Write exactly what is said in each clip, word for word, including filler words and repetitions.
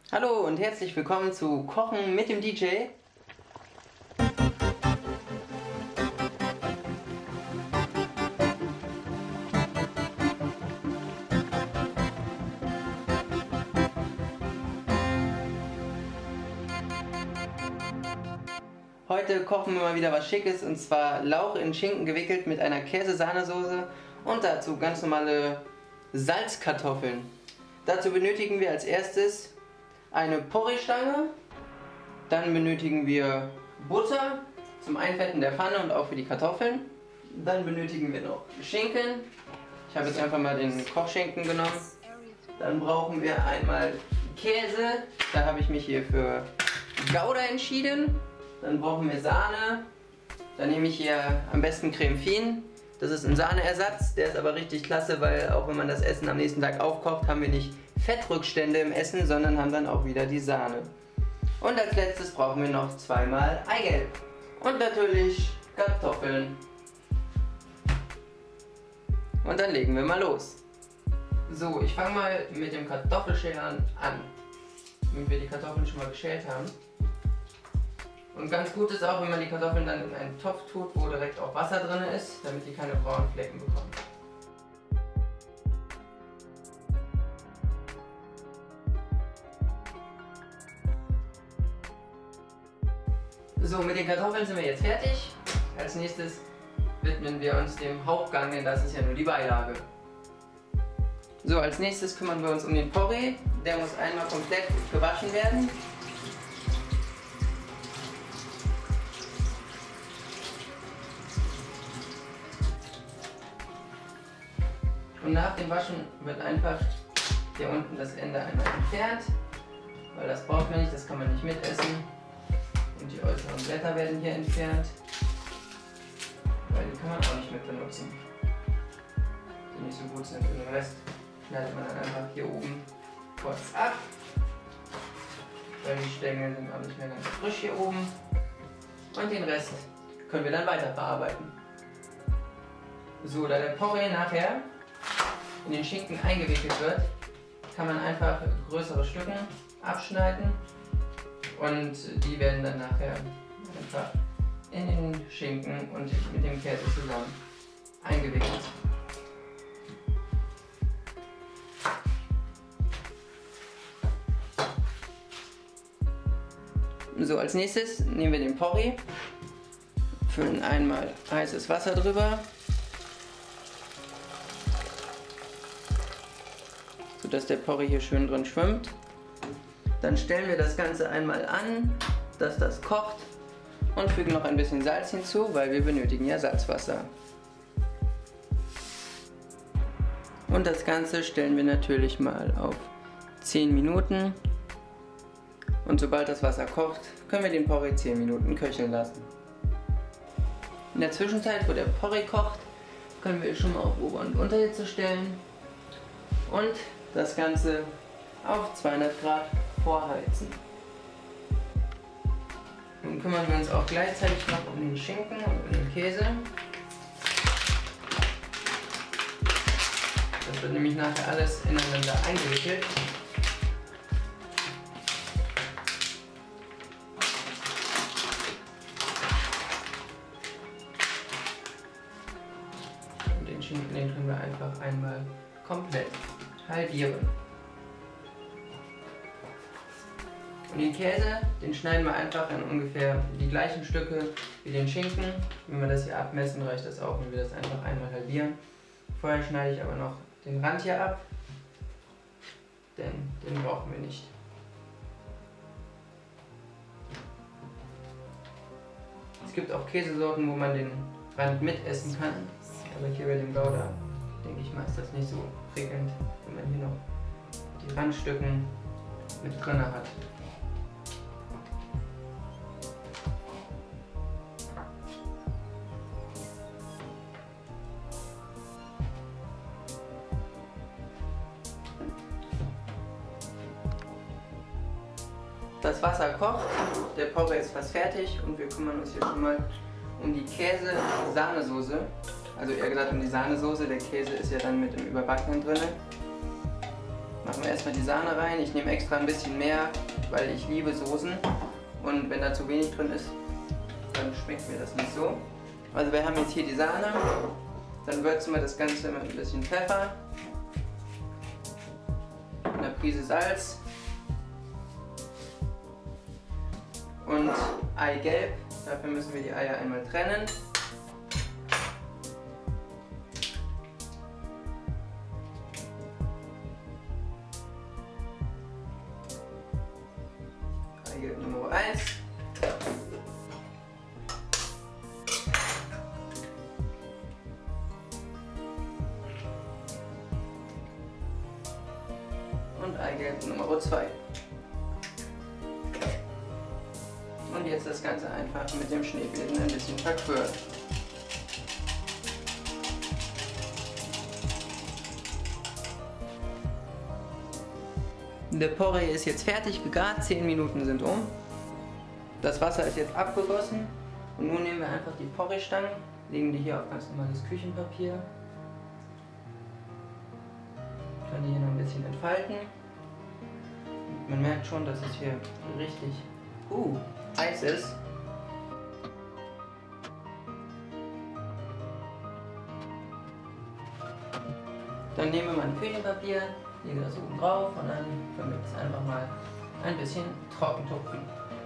Hallo und herzlich willkommen zu Kochen mit dem D J. Heute kochen wir mal wieder was Schickes, und zwar Lauch in Schinken gewickelt mit einer Käse-Sahnesoße und dazu ganz normale Salzkartoffeln. Dazu benötigen wir als erstes eine Porree-Stange, dann benötigen wir Butter zum Einfetten der Pfanne und auch für die Kartoffeln. Dann benötigen wir noch Schinken. Ich habe jetzt einfach mal den Kochschinken genommen. Dann brauchen wir einmal Käse, da habe ich mich hier für Gouda entschieden. Dann brauchen wir Sahne, da nehme ich hier am besten Creme Fine. Das ist ein Sahneersatz, der ist aber richtig klasse, weil auch wenn man das Essen am nächsten Tag aufkocht, haben wir nicht Fettrückstände im Essen, sondern haben dann auch wieder die Sahne. Und als letztes brauchen wir noch zweimal Eigelb. Und natürlich Kartoffeln. Und dann legen wir mal los. So, ich fange mal mit dem Kartoffelschälern an, damit wir die Kartoffeln schon mal geschält haben. Und ganz gut ist auch, wenn man die Kartoffeln dann in einen Topf tut, wo direkt auch Wasser drin ist, damit die keine braunen Flecken bekommen. So, mit den Kartoffeln sind wir jetzt fertig. Als nächstes widmen wir uns dem Hauptgang, denn das ist ja nur die Beilage. So, als nächstes kümmern wir uns um den Porree. Der muss einmal komplett gewaschen werden. Und nach dem Waschen wird einfach hier unten das Ende einmal entfernt, weil das braucht man nicht, das kann man nicht mitessen. Und die äußeren Blätter werden hier entfernt, weil die kann man auch nicht mit benutzen, die nicht so gut sind. Und den Rest schneidet man dann einfach hier oben kurz ab, weil die Stängel sind auch nicht mehr ganz frisch hier oben. Und den Rest können wir dann weiter verarbeiten. So, da der Porree nachher in den Schinken eingewickelt wird, kann man einfach größere Stücken abschneiden und die werden dann nachher einfach in den Schinken und mit dem Käse zusammen eingewickelt. So, als nächstes nehmen wir den Porree, füllen einmal heißes Wasser drüber, sodass der Porree hier schön drin schwimmt. Dann stellen wir das Ganze einmal an, dass das kocht, und fügen noch ein bisschen Salz hinzu, weil wir benötigen ja Salzwasser. Und das Ganze stellen wir natürlich mal auf zehn Minuten. Und sobald das Wasser kocht, können wir den Porree zehn Minuten köcheln lassen. In der Zwischenzeit, wo der Porree kocht, können wir schon mal auf Ober- und Unterhitze stellen und das Ganze auf zweihundert Grad vorheizen. Nun kümmern wir uns auch gleichzeitig noch um den Schinken und um den Käse. Das wird nämlich nachher alles ineinander eingewickelt. Und den Schinken, den können wir einfach einmal komplett halbieren. Und den Käse, den schneiden wir einfach in ungefähr die gleichen Stücke wie den Schinken. Wenn wir das hier abmessen, reicht das auch, wenn wir das einfach einmal halbieren. Vorher schneide ich aber noch den Rand hier ab, denn den brauchen wir nicht. Es gibt auch Käsesorten, wo man den Rand mitessen kann, aber hier bei dem Gouda, denke ich mal, ist das nicht so prickelnd, wenn man hier noch die Randstücken mit drin hat. Das Wasser kocht, der Porree ist fast fertig und wir kümmern uns hier schon mal um die Käse-Sahnesoße. Also eher gesagt um die Sahnesoße, der Käse ist ja dann mit im Überbackenen drin. Machen machen wir erstmal die Sahne rein. Ich nehme extra ein bisschen mehr, weil ich liebe Soßen. Und wenn da zu wenig drin ist, dann schmeckt mir das nicht so. Also wir haben jetzt hier die Sahne. Dann würzen wir das Ganze mit ein bisschen Pfeffer, einer Prise Salz und Eigelb. Dafür müssen wir die Eier einmal trennen. Eigelb Nummer eins. Und Eigelb Nummer zwei. Und jetzt das Ganze einfach mit dem Schneebesen ein bisschen verquirlen. Der Porree ist jetzt fertig gegart, zehn Minuten sind um. Das Wasser ist jetzt abgegossen und nun nehmen wir einfach die Porree-Stangen, legen die hier auf ganz normales Küchenpapier. Ich kann die hier noch ein bisschen entfalten. Man merkt schon, dass es hier richtig uh, heiß ist. Dann nehmen wir mal ein Küchenpapier, lege das oben drauf und dann können wir das einfach mal ein bisschen trocken tupfen.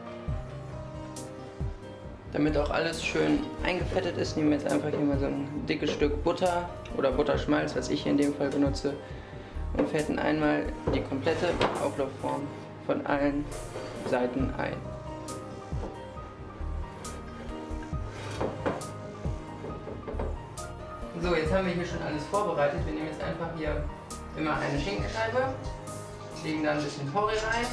Damit auch alles schön eingefettet ist, nehmen wir jetzt einfach hier mal so ein dickes Stück Butter oder Butterschmalz, was ich hier in dem Fall benutze, und fetten einmal die komplette Auflaufform von allen Seiten ein. So, jetzt haben wir hier schon alles vorbereitet. Wir nehmen jetzt einfach hier immer eine Schinkenscheibe, legen da ein bisschen Porree rein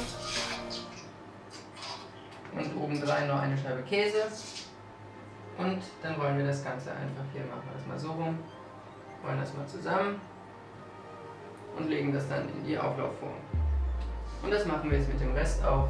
und obendrein noch eine Scheibe Käse. Und dann rollen wir das Ganze einfach hier, machen wir das mal so rum, rollen das mal zusammen und legen das dann in die Auflaufform. Und das machen wir jetzt mit dem Rest auch.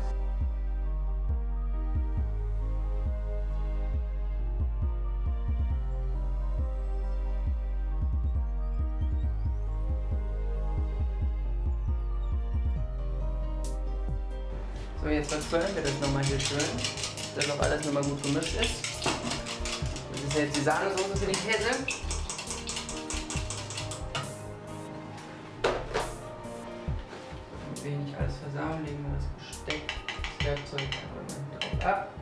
So, jetzt verquirlen wir das nochmal hier schön, dass auch alles nochmal gut gemischt ist. Das ist jetzt die Sahnesoße für den Käse. Damit wir hier nicht alles versauen, legen wir das Besteck, das Werkzeug einfach drauf ab.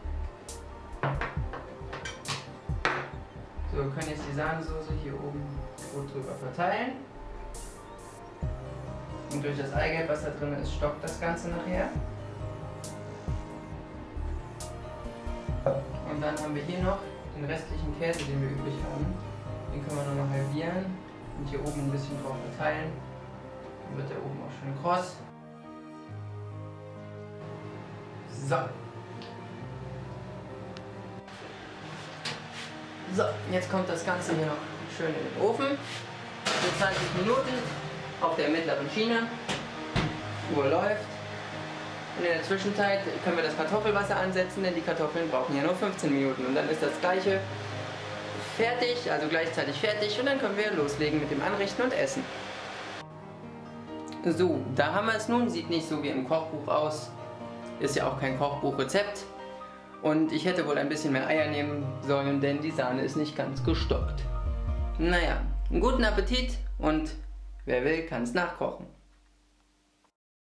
So, wir können jetzt die Sahnesoße hier oben gut drüber verteilen. Und durch das Eigelb, was da drin ist, stockt das Ganze nachher. Und dann haben wir hier noch den restlichen Käse, den wir übrig haben. Den können wir noch mal halbieren und hier oben ein bisschen drauf verteilen. Dann wird der oben auch schön kross. So. So, jetzt kommt das Ganze hier noch schön in den Ofen. Für zwanzig Minuten auf der mittleren Schiene. Uhr läuft. Und in der Zwischenzeit können wir das Kartoffelwasser ansetzen, denn die Kartoffeln brauchen ja nur fünfzehn Minuten. Und dann ist das gleiche fertig, also gleichzeitig fertig. Und dann können wir loslegen mit dem Anrichten und Essen. So, da haben wir es nun. Sieht nicht so wie im Kochbuch aus. Ist ja auch kein Kochbuchrezept. Und ich hätte wohl ein bisschen mehr Eier nehmen sollen, denn die Sahne ist nicht ganz gestockt. Naja, einen guten Appetit und wer will, kann es nachkochen.